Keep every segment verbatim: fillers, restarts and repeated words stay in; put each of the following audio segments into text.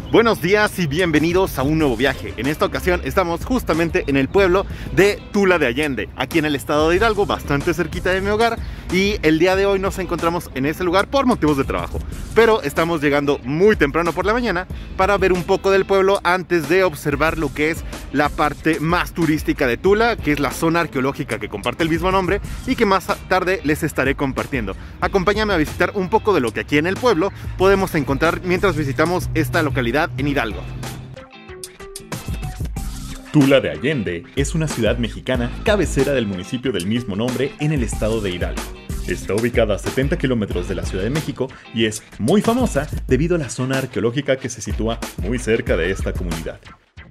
Buenos días y bienvenidos a un nuevo viaje. En esta ocasión estamos justamente en el pueblo de Tula de Allende, aquí en el estado de Hidalgo, bastante cerquita de mi hogar. Y el día de hoy nos encontramos en ese lugar por motivos de trabajo, pero estamos llegando muy temprano por la mañana para ver un poco del pueblo antes de observar lo que es la parte más turística de Tula, que es la zona arqueológica que comparte el mismo nombre y que más tarde les estaré compartiendo. Acompáñame a visitar un poco de lo que aquí en el pueblo podemos encontrar mientras visitamos esta localidad en Hidalgo. Tula de Allende es una ciudad mexicana cabecera del municipio del mismo nombre en el estado de Hidalgo. Está ubicada a setenta kilómetros de la Ciudad de México y es muy famosa debido a la zona arqueológica que se sitúa muy cerca de esta comunidad.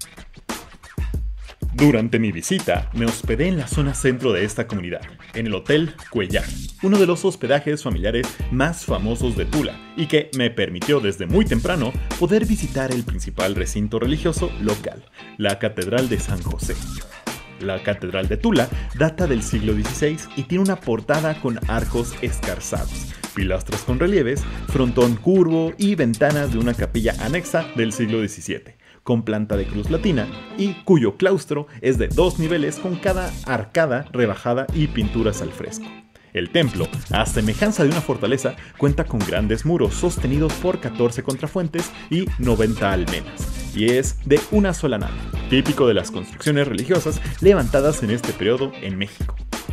Durante mi visita, me hospedé en la zona centro de esta comunidad, en el Hotel Cuellar, uno de los hospedajes familiares más famosos de Tula, y que me permitió desde muy temprano poder visitar el principal recinto religioso local, la Catedral de San José. La Catedral de Tula data del siglo dieciséis y tiene una portada con arcos escarzados, pilastras con relieves, frontón curvo y ventanas de una capilla anexa del siglo diecisiete. Con planta de cruz latina y cuyo claustro es de dos niveles con cada arcada rebajada y pinturas al fresco. El templo, a semejanza de una fortaleza, cuenta con grandes muros sostenidos por catorce contrafuentes y noventa almenas, y es de una sola nave, típico de las construcciones religiosas levantadas en este periodo en México.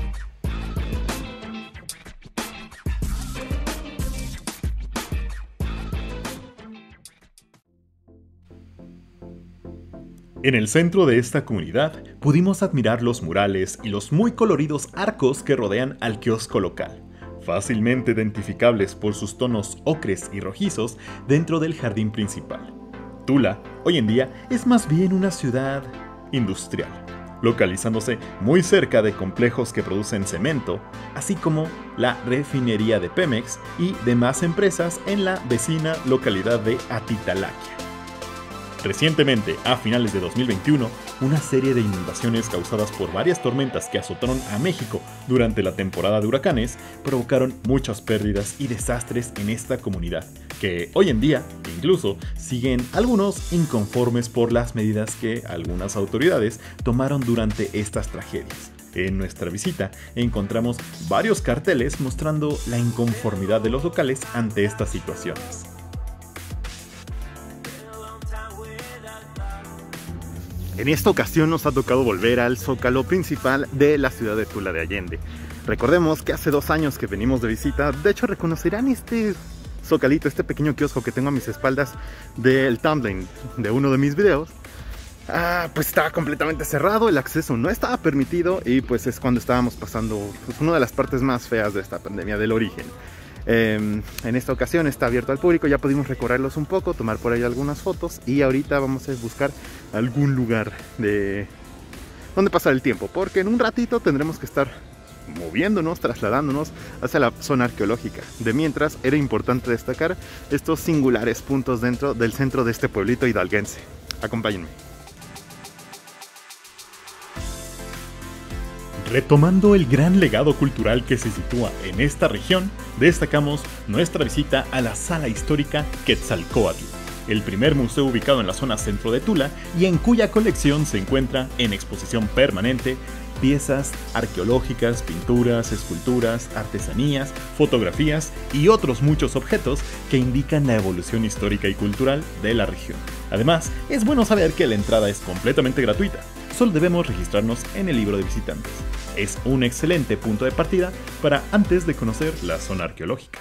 En el centro de esta comunidad pudimos admirar los murales y los muy coloridos arcos que rodean al kiosco local, fácilmente identificables por sus tonos ocres y rojizos dentro del jardín principal. Tula, hoy en día, es más bien una ciudad industrial, localizándose muy cerca de complejos que producen cemento, así como la refinería de Pemex y demás empresas en la vecina localidad de Atitalaquia. Recientemente, a finales de dos mil veintiuno, una serie de inundaciones causadas por varias tormentas que azotaron a México durante la temporada de huracanes provocaron muchas pérdidas y desastres en esta comunidad, que hoy en día, incluso, siguen algunos inconformes por las medidas que algunas autoridades tomaron durante estas tragedias. En nuestra visita encontramos varios carteles mostrando la inconformidad de los locales ante estas situaciones. En esta ocasión nos ha tocado volver al zócalo principal de la ciudad de Tula de Allende. Recordemos que hace dos años que venimos de visita, de hecho reconocerán este zocalito, este pequeño kiosco que tengo a mis espaldas del thumbnail de uno de mis videos. Ah, pues estaba completamente cerrado, el acceso no estaba permitido y pues es cuando estábamos pasando pues, una de las partes más feas de esta pandemia del origen. Eh, en esta ocasión está abierto al público, ya pudimos recorrerlos un poco, tomar por ahí algunas fotos y ahorita vamos a buscar algún lugar de donde pasar el tiempo, porque en un ratito tendremos que estar moviéndonos, trasladándonos hacia la zona arqueológica. De mientras, era importante destacar estos singulares puntos dentro del centro de este pueblito hidalguense. Acompáñenme. Retomando el gran legado cultural que se sitúa en esta región, destacamos nuestra visita a la Sala Histórica Quetzalcóatl, el primer museo ubicado en la zona centro de Tula y en cuya colección se encuentra en exposición permanente piezas arqueológicas, pinturas, esculturas, artesanías, fotografías y otros muchos objetos que indican la evolución histórica y cultural de la región. Además, es bueno saber que la entrada es completamente gratuita. Solo debemos registrarnos en el libro de visitantes. Es un excelente punto de partida para antes de conocer la zona arqueológica.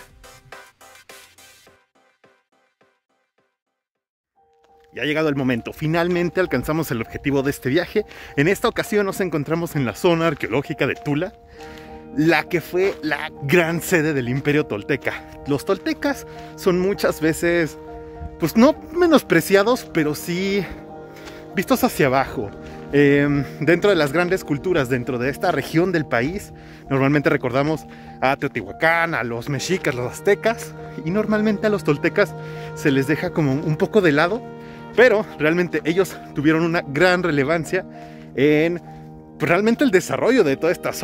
Ya ha llegado el momento, finalmente alcanzamos el objetivo de este viaje. En esta ocasión nos encontramos en la zona arqueológica de Tula, la que fue la gran sede del Imperio Tolteca. Los toltecas son muchas veces, pues no menospreciados, pero sí vistos hacia abajo. Eh, dentro de las grandes culturas, dentro de esta región del país, normalmente recordamos a Teotihuacán, a los mexicas, los aztecas, y normalmente a los toltecas se les deja como un poco de lado, pero realmente ellos tuvieron una gran relevancia en pues, realmente el desarrollo de toda esta zona.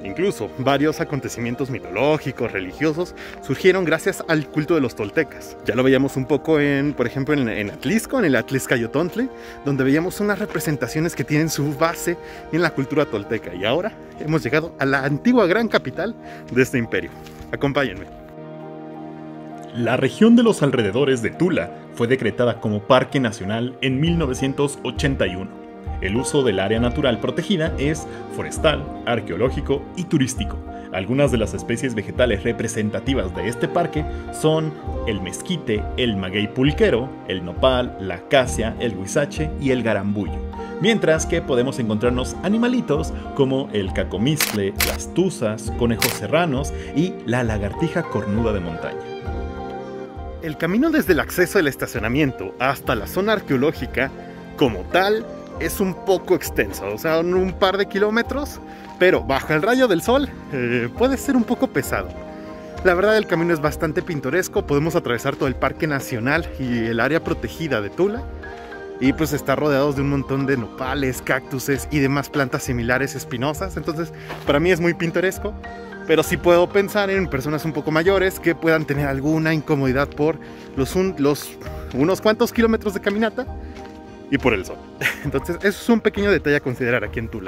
Incluso varios acontecimientos mitológicos, religiosos, surgieron gracias al culto de los toltecas. Ya lo veíamos un poco en, por ejemplo, en, en Atlisco, en el Atliscayotontle, donde veíamos unas representaciones que tienen su base en la cultura tolteca. Y ahora hemos llegado a la antigua gran capital de este imperio. Acompáñenme. La región de los alrededores de Tula fue decretada como Parque Nacional en mil novecientos ochenta y uno. El uso del área natural protegida es forestal, arqueológico y turístico. Algunas de las especies vegetales representativas de este parque son el mezquite, el maguey pulquero, el nopal, la acacia, el huizache y el garambullo. Mientras que podemos encontrarnos animalitos como el cacomistle, las tuzas, conejos serranos y la lagartija cornuda de montaña. El camino desde el acceso del estacionamiento hasta la zona arqueológica, como tal, es un poco extenso, o sea, un par de kilómetros, pero bajo el rayo del sol eh, puede ser un poco pesado. La verdad, el camino es bastante pintoresco, podemos atravesar todo el Parque Nacional y el área protegida de Tula, y pues está rodeados de un montón de nopales, cactuses y demás plantas similares espinosas. Entonces para mí es muy pintoresco, pero sí puedo pensar en personas un poco mayores que puedan tener alguna incomodidad por los, un, los unos cuantos kilómetros de caminata y por el sol. Entonces eso es un pequeño detalle a considerar aquí en Tula.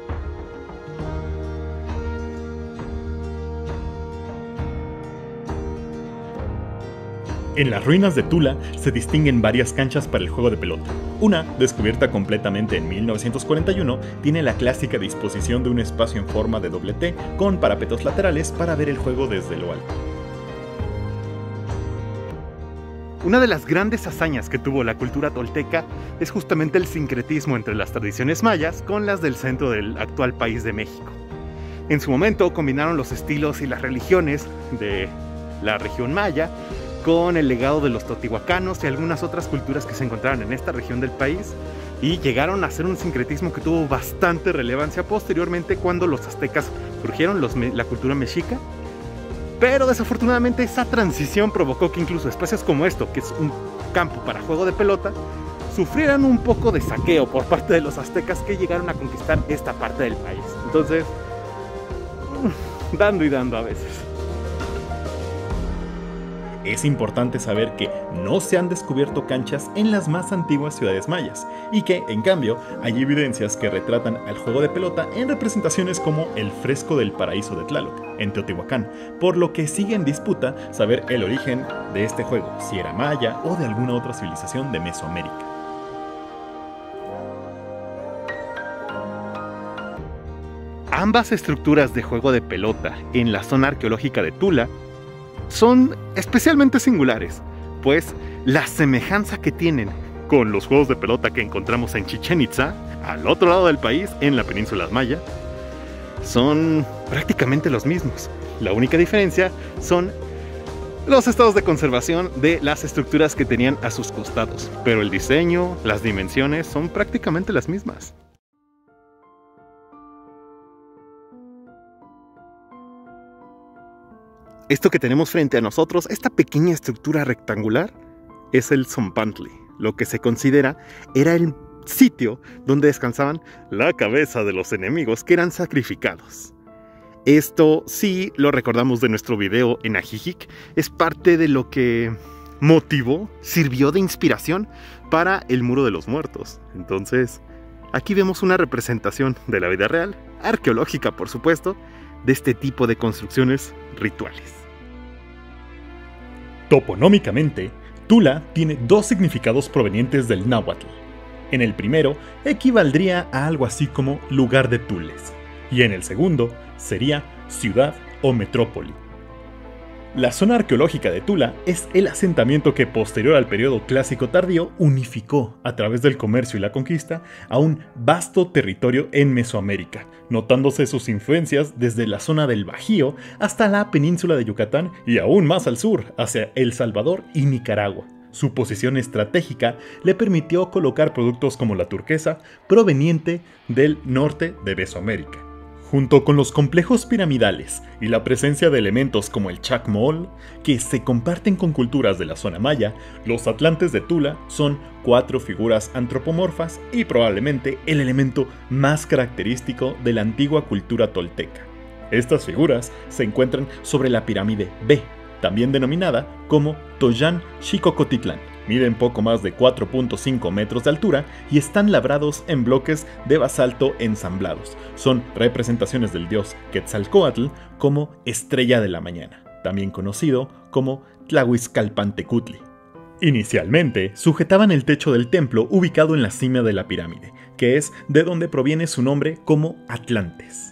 En las ruinas de Tula se distinguen varias canchas para el juego de pelota. Una, descubierta completamente en mil novecientos cuarenta y uno, tiene la clásica disposición de un espacio en forma de doble T con parapetos laterales para ver el juego desde lo alto. Una de las grandes hazañas que tuvo la cultura tolteca es justamente el sincretismo entre las tradiciones mayas con las del centro del actual país de México. En su momento combinaron los estilos y las religiones de la región maya con el legado de los teotihuacanos y algunas otras culturas que se encontraban en esta región del país, y llegaron a hacer un sincretismo que tuvo bastante relevancia posteriormente cuando los aztecas surgieron, los, la cultura mexica. Pero desafortunadamente esa transición provocó que incluso espacios como esto, que es un campo para juego de pelota, sufrieran un poco de saqueo por parte de los aztecas, que llegaron a conquistar esta parte del país. Entonces, dando y dando a veces. Es importante saber que no se han descubierto canchas en las más antiguas ciudades mayas, y que, en cambio, hay evidencias que retratan al juego de pelota en representaciones como el fresco del paraíso de Tlaloc, en Teotihuacán, por lo que sigue en disputa saber el origen de este juego, si era maya o de alguna otra civilización de Mesoamérica. Ambas estructuras de juego de pelota en la zona arqueológica de Tula son especialmente singulares, pues la semejanza que tienen con los juegos de pelota que encontramos en Chichén Itzá, al otro lado del país, en la península maya, son prácticamente los mismos. La única diferencia son los estados de conservación de las estructuras que tenían a sus costados, pero el diseño, las dimensiones son prácticamente las mismas. Esto que tenemos frente a nosotros, esta pequeña estructura rectangular, es el Zompantli, lo que se considera era el sitio donde descansaban la cabeza de los enemigos que eran sacrificados. Esto sí lo recordamos de nuestro video en Ajijic, es parte de lo que motivó, sirvió de inspiración para el Muro de los Muertos. Entonces, aquí vemos una representación de la vida real, arqueológica por supuesto, de este tipo de construcciones rituales. Toponómicamente, Tula tiene dos significados provenientes del náhuatl. En el primero, equivaldría a algo así como lugar de Tules, y en el segundo, sería ciudad o metrópoli. La zona arqueológica de Tula es el asentamiento que, posterior al periodo clásico tardío, unificó, a través del comercio y la conquista, a un vasto territorio en Mesoamérica, notándose sus influencias desde la zona del Bajío hasta la península de Yucatán y aún más al sur, hacia El Salvador y Nicaragua. Su posición estratégica le permitió colocar productos como la turquesa, proveniente del norte de Mesoamérica. Junto con los complejos piramidales y la presencia de elementos como el chacmol, que se comparten con culturas de la zona maya, los atlantes de Tula son cuatro figuras antropomorfas y probablemente el elemento más característico de la antigua cultura tolteca. Estas figuras se encuentran sobre la pirámide B, también denominada como Tollán Xicocotitlán. Miden poco más de cuatro punto cinco metros de altura y están labrados en bloques de basalto ensamblados. Son representaciones del dios Quetzalcóatl como estrella de la mañana, también conocido como Tlahuizcalpantecutli. Inicialmente, sujetaban el techo del templo ubicado en la cima de la pirámide, que es de donde proviene su nombre como Atlantes.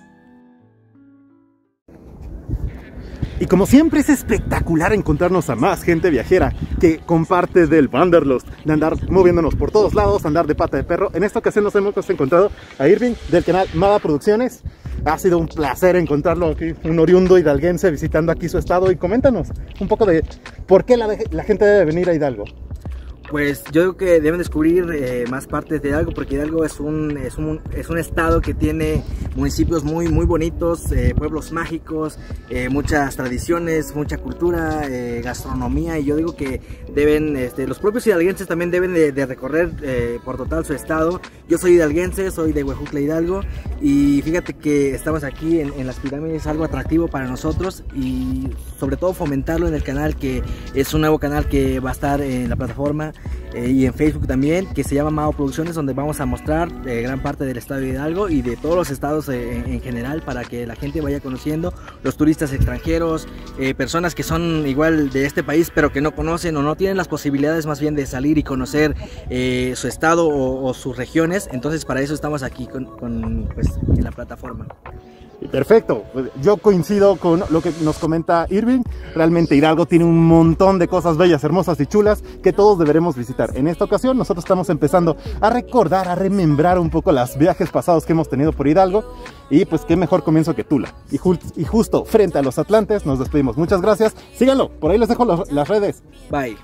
Y como siempre es espectacular encontrarnos a más gente viajera que comparte del Wanderlust, de andar moviéndonos por todos lados, andar de pata de perro. En esta ocasión nos hemos encontrado a Irving del canal Mada Producciones. Ha sido un placer encontrarlo aquí, un oriundo hidalguense visitando aquí su estado. Y coméntanos un poco de por qué la, la gente debe venir a Hidalgo. Pues yo creo que deben descubrir eh, más partes de Hidalgo, porque Hidalgo es un, es un, es un estado que tiene municipios muy, muy bonitos, eh, pueblos mágicos, eh, muchas tradiciones, mucha cultura, eh, gastronomía, y yo digo que deben, este, los propios hidalguenses también deben de, de recorrer eh, por total su estado. Yo soy hidalguense, soy de Huejutla, Hidalgo, y fíjate que estamos aquí en, en las pirámides, algo atractivo para nosotros, y sobre todo fomentarlo en el canal, que es un nuevo canal que va a estar en la plataforma eh, y en Facebook también, que se llama Mao Producciones, donde vamos a mostrar eh, gran parte del estado de Hidalgo y de todos los estados eh, en, en general, para que la gente vaya conociendo, los turistas extranjeros, eh, personas que son igual de este país pero que no conocen o no tienen las posibilidades más bien de salir y conocer eh, su estado o, o sus regiones. Entonces para eso estamos aquí con, con, pues, en la plataforma. Perfecto, yo coincido con lo que nos comenta Irving. Realmente Hidalgo tiene un montón de cosas bellas, hermosas y chulas que todos deberemos visitar. En esta ocasión nosotros estamos empezando a recordar, a remembrar un poco los viajes pasados que hemos tenido por Hidalgo. Y pues qué mejor comienzo que Tula. Y, ju y justo frente a los Atlantes nos despedimos. Muchas gracias, síganlo, por ahí les dejo los, las redes. Bye.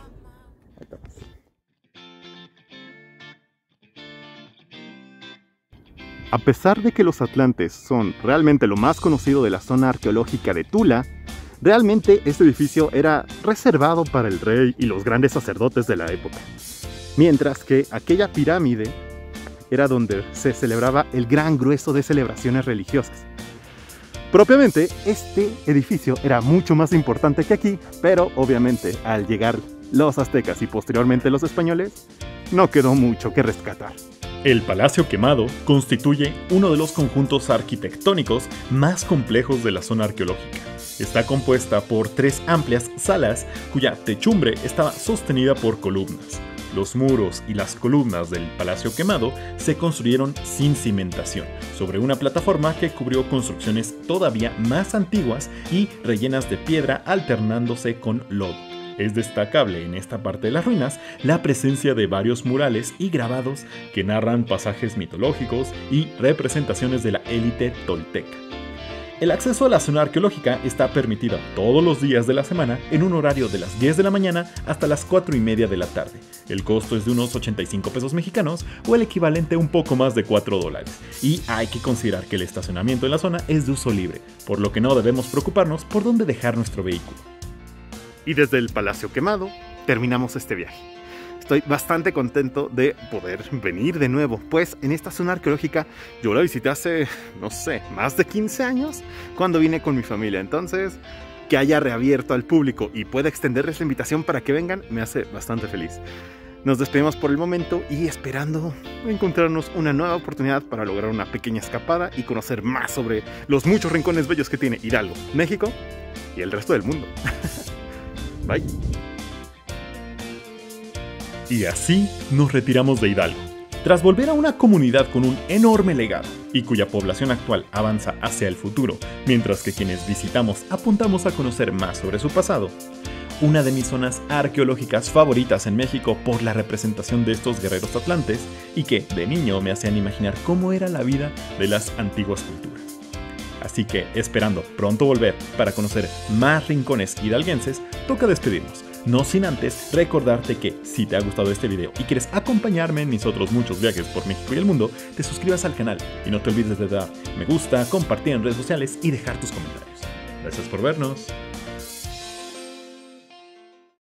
A pesar de que los Atlantes son realmente lo más conocido de la zona arqueológica de Tula, realmente este edificio era reservado para el rey y los grandes sacerdotes de la época. Mientras que aquella pirámide era donde se celebraba el gran grueso de celebraciones religiosas. Propiamente, este edificio era mucho más importante que aquí, pero obviamente al llegar los aztecas y posteriormente los españoles, no quedó mucho que rescatar. El Palacio Quemado constituye uno de los conjuntos arquitectónicos más complejos de la zona arqueológica. Está compuesta por tres amplias salas cuya techumbre estaba sostenida por columnas. Los muros y las columnas del Palacio Quemado se construyeron sin cimentación, sobre una plataforma que cubrió construcciones todavía más antiguas y rellenas de piedra alternándose con lodo. Es destacable en esta parte de las ruinas la presencia de varios murales y grabados que narran pasajes mitológicos y representaciones de la élite tolteca. El acceso a la zona arqueológica está permitido todos los días de la semana en un horario de las diez de la mañana hasta las cuatro y media de la tarde. El costo es de unos ochenta y cinco pesos mexicanos o el equivalente a un poco más de cuatro dólares. Y hay que considerar que el estacionamiento en la zona es de uso libre, por lo que no debemos preocuparnos por dónde dejar nuestro vehículo. Y desde el Palacio Quemado terminamos este viaje. Estoy bastante contento de poder venir de nuevo, pues en esta zona arqueológica yo la visité hace, no sé, más de quince años cuando vine con mi familia. Entonces, que haya reabierto al público y pueda extenderles la invitación para que vengan, me hace bastante feliz. Nos despedimos por el momento y esperando encontrarnos una nueva oportunidad para lograr una pequeña escapada y conocer más sobre los muchos rincones bellos que tiene Hidalgo, México y el resto del mundo. Bye. Y así nos retiramos de Hidalgo. Tras volver a una comunidad con un enorme legado y cuya población actual avanza hacia el futuro, mientras que quienes visitamos apuntamos a conocer más sobre su pasado, una de mis zonas arqueológicas favoritas en México por la representación de estos guerreros atlantes y que de niño me hacían imaginar cómo era la vida de las antiguas culturas. Así que, esperando pronto volver para conocer más rincones hidalguenses, toca despedirnos. No sin antes recordarte que, si te ha gustado este video y quieres acompañarme en mis otros muchos viajes por México y el mundo, te suscribas al canal y no te olvides de dar me gusta, compartir en redes sociales y dejar tus comentarios. Gracias por vernos.